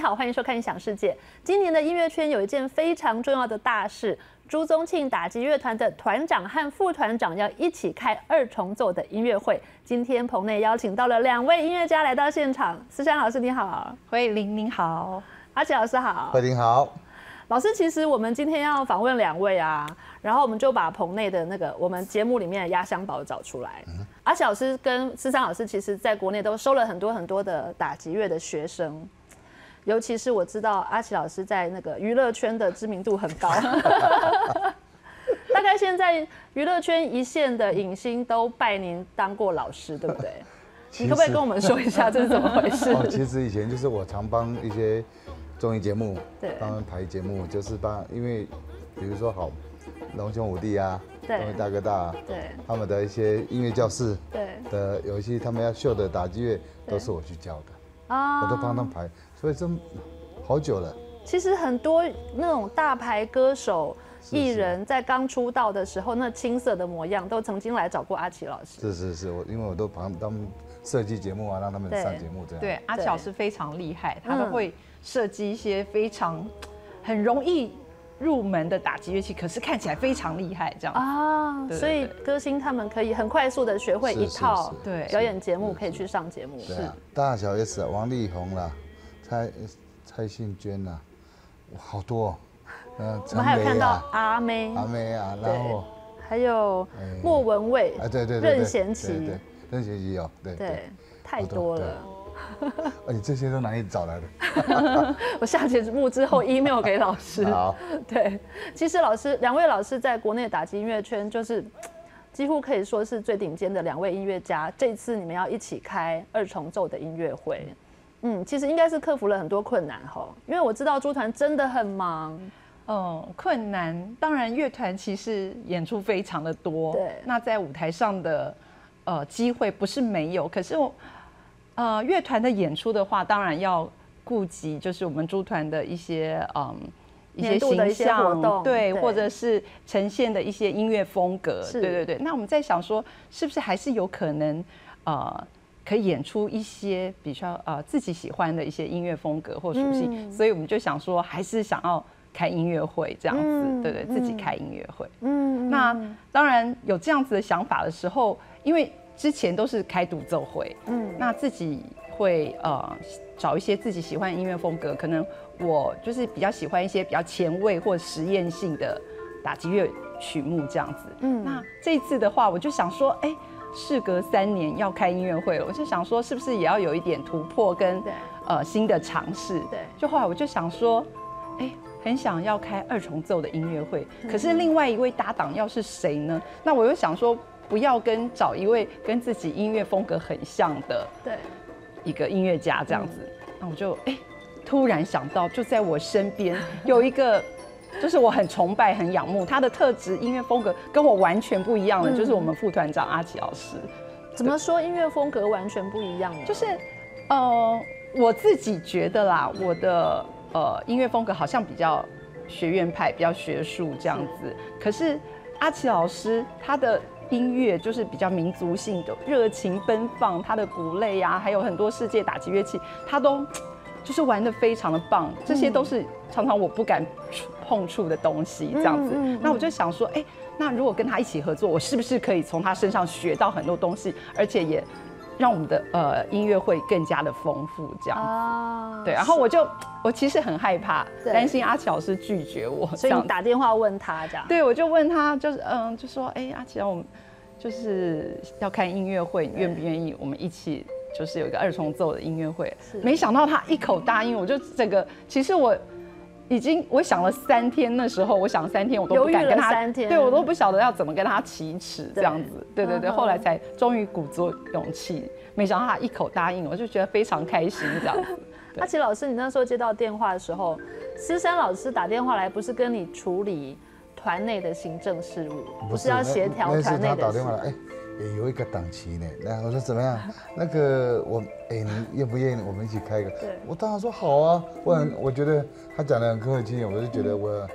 好，欢迎收看《影响世界》。今年的音乐圈有一件非常重要的大事，朱宗庆打击乐团的团长和副团长要一起开2重奏的音乐会。今天棚内邀请到了2位音乐家来到现场，思珊老师你好， 慧玲您好， 阿奇老师好， 慧玲好。 老师，其实我们今天要访问2位啊，然后我们就把棚内的那个我们节目里面的压箱宝找出来。阿奇老师跟思珊老师，其实在国内都收了很多的打击乐的学生，尤其是我知道阿奇老师在那个娱乐圈的知名度很高，大概现在娱乐圈一线的影星都拜您当过老师，对不对？你可不可以跟我们说一下这是怎么回事？ 其实以前就是我常帮一些综艺节目， 对， 帮他们排节目，就是因为比如说龙兄虎弟啊，综艺大哥大啊， 对， 他们的一些音乐教室， 对的有一些他们要秀的打击乐，都是我去教的，我都帮他们排，所以这好久了。 其实很多那种大牌歌手、艺人在刚出道的时候，那青涩的模样，都曾经来找过阿奇老师。 是，因为我都帮他们设计节目啊，让他们上节目这样。 对，阿奇老师非常厉害，他都会设计一些很容易入门的打击乐器，可是看起来非常厉害这样啊。所以歌星他们可以很快速的学会一套表演节目，可以去上节目。 是大小 S 王力宏啦，蔡幸娟啦，好多。 我们还有看到阿妹啊，然后还有莫文蔚， 对， 任贤齐， 任贤齐有，对， 太多了。 你这些都哪里找来的？ 我下节目之后 email 给老师。 好， 对，其实2位老师在国内打击音乐圈就是几乎可以说是最顶尖的2位音乐家。这次你们要一起开2重奏的音乐会，其实应该是克服了很多困难哈，因为我知道朱团真的很忙。 困难当然乐团其实演出非常的多， 对， 那在舞台上的机会不是没有，可是乐团的演出的话，当然要顾及就是我们朱团的一些形象，对，或者是呈现的一些音乐风格，对。那我们在想说，是不是还是有可能可以演出一些比较自己喜欢的一些音乐风格或属性，所以我们就想说，还是想要开音乐会这样子，对，自己开音乐会。那当然有这样子的想法的时候，因为之前都是开独奏会，那自己会找一些自己喜欢的音乐风格，可能我就是比较喜欢一些比较前卫或实验性的打击乐曲目这样子。那这一次的话，我就想说，事隔3年要开音乐会了，我就想说，是不是也要有一点突破跟新的尝试？对，就后来我就想说，很想要开2重奏的音乐会，可是另外一位搭档要是谁呢？那我又想说，不要找一位跟自己音乐风格很像的一个音乐家这样子。那我就突然想到，就在我身边有一个，就是我很崇拜、很仰慕他的特质，音乐风格跟我完全不一样的，就是我们副团长阿奇老师。 怎么说音乐风格完全不一样呢？ 就是我自己觉得啦，我的音乐风格好像比较学院派，比较学术这样子。可是阿奇老师他的音乐就是比较民族性的，热情奔放，他的鼓类啊，还有很多世界打击乐器，他都就是玩得非常的棒。这些都是常常我不敢碰触的东西，这样子。那我就想说，那如果跟他一起合作，我是不是可以从他身上学到很多东西，而且也让我们的音乐会更加的丰富，这样子。对，然后我其实很害怕，担心阿奇老师拒绝我， 所以你打电话问他这样。 对，我就问他，就是就说，阿奇，我们就是要开音乐会，愿不愿意我们一起就是有一个2重奏的音乐会？没想到他一口答应，我就其实我想了3天，那时候我想3天我都不敢跟他，对我都不晓得要怎么跟他启齿这样子，对，后来才终于鼓足勇气，没想到他一口答应，我就觉得非常开心这样子。 阿奇老师，你那时候接到电话的时候，思珊老师打电话来，不是跟你处理团内的行政事务，不是要协调团内的事。他打电话来， 有一个档期呢，那我说怎么样？那个你愿不愿意我们一起开一个？我当然说好啊，我觉得他讲得很客气，我就觉得我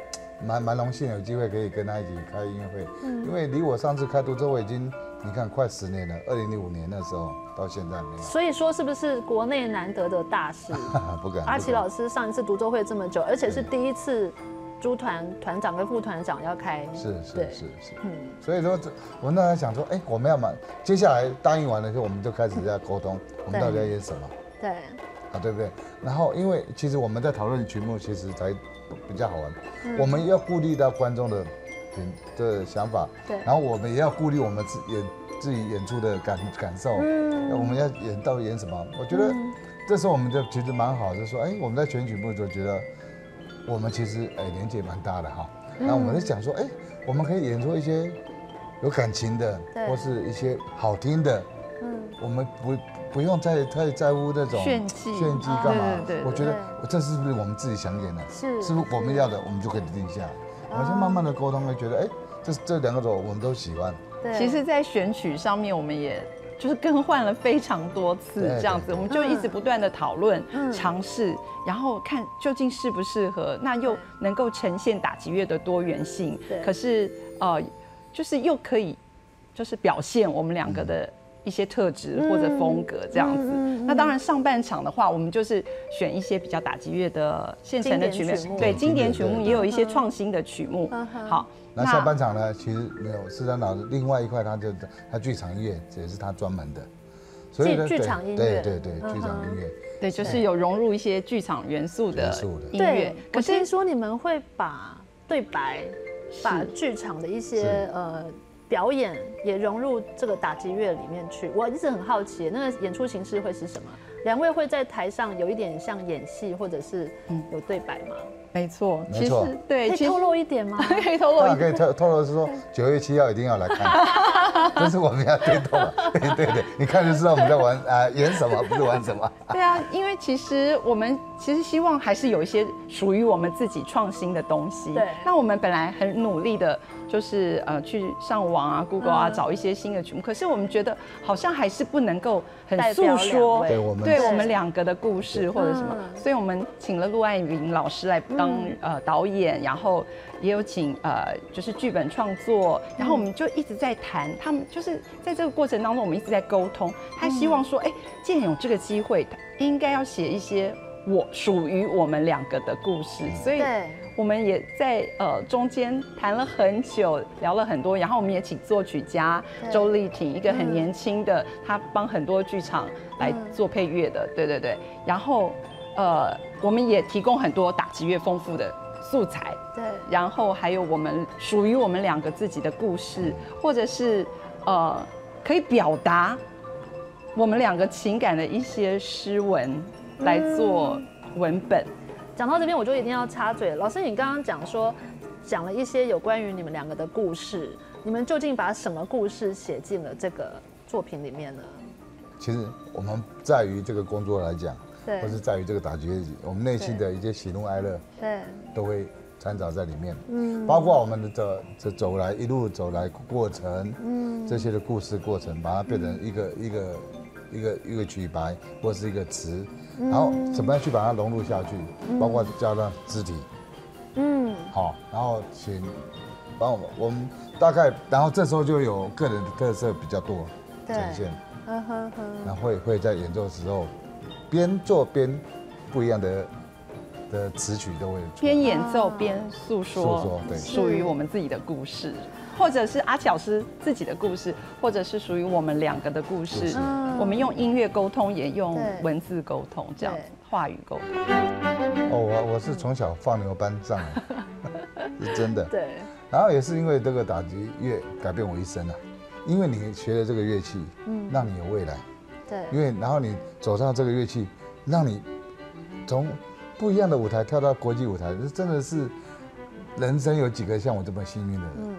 蛮荣幸有机会可以跟他一起开音乐会，因为离我上次开独奏会已经你看快10年了，2005年那时候到现在没有。 所以说是不是国内难得的大事？ 不敢。 阿奇老师上一次独奏会这么久，而且是第一次朱团团长跟副团长要开。 是。所以说我那时候想说，我们要接下来答应完了之后，我们就开始在沟通，我们到底要演什么？ 对。 对不对？然后因为其实我们在讨论曲目，其实才比较好玩。我们要顾虑到观众的想法，对，然后我们也要顾虑我们自己演出的感受。我们要演什么？我觉得这时候我们就其实蛮好，就是说，我们在选曲目的时候觉得我们其实年纪也蛮大的哈。然后我们在想说，我们可以演出一些有感情的，或是一些好听的。我们不用太在乎那种炫技干嘛？ 对， 我觉得这是不是我们自己想演的？是不是我们要的，我们就可以定下来。我们先慢慢的沟通，会觉得这2个我们都喜欢。 其实，在选曲上面，我们也就是更换了非常多次，这样子，我们就一直不断的讨论、尝试，然后看究竟适不适合，那又能够呈现打击乐的多元性，可是就是又可以就是表现我们2个的一些特质或者风格这样子。那当然上半场的话，我们就是选一些比较打击乐的现成的曲目，对，经典曲目，也有一些创新的曲目。好， 那下半场呢，其实没有施展老师另外一块，他剧场音乐也是他专门的， 所以剧场音乐， 对，剧场音乐， 对，就是有融入一些剧场元素的音乐。 可是听说你们会把对白，把剧场的一些表演也融入这个打击乐里面去。我一直很好奇，那个演出形式会是什么？2位会在台上有一点像演戏，或者是有对白吗？ 没错，其实对， 可以透露一点吗？ 可以透露一点。 可以透露是说9月7号一定要来看，这是我们要推动的。对，你看就知道我们在玩演什么，不是玩什么。 对啊，因为其实我们希望还是有一些属于我们自己创新的东西。对，那我们本来很努力的，就是去上网Google找一些新的曲目，可是我们觉得好像还是不能够很诉说对我们2个的故事或者什么，所以我们请了陆爱玲老师来当导演，然后也有请就是剧本创作，然后我们就一直在谈，他们就是在这个过程当中，我们一直在沟通。他希望说，既然有这个机会，应该要写一些属于我们2个的故事，所以我们也在中间谈了很久，聊了很多，然后我们也请作曲家周丽婷，一个很年轻的，他帮很多剧场来做配乐的，对，然后我们也提供很多打击乐丰富的素材，对，然后还有属于我们2个自己的故事，或者是可以表达我们2个情感的一些诗文来做文本。 讲到这边，我就一定要插嘴。老师，你刚刚讲了一些有关于你们2个的故事，你们究竟把什么故事写进了这个作品里面呢？ 其实我们在于这个工作来讲，或是在于这个打击乐，我们内心的一些喜怒哀乐，都会掺杂在里面。包括我们的一路走来过程，这些的故事过程，把它变成一个曲白或是一个词，然后怎么样去把它融入下去，包括加上肢体，好，然后帮我们大概，然后这时候就有个人的特色比较多呈现，然后会在演奏的时候边做边不一样的词曲都会边演奏边诉说对属于我们自己的故事，或者是阿奇老师自己的故事，或者是属于我们2个的故事。我们用音乐沟通，也用文字沟通，这样子话语沟通。 我是从小放牛班上来，是真的。 对。 然后也是因为这个打击乐改变我一生啊，因为你学了这个乐器，让你有未来。对。然后你走上这个乐器，让你从不一样的舞台跳到国际舞台，这真的是人生有几个像我这么幸运的人。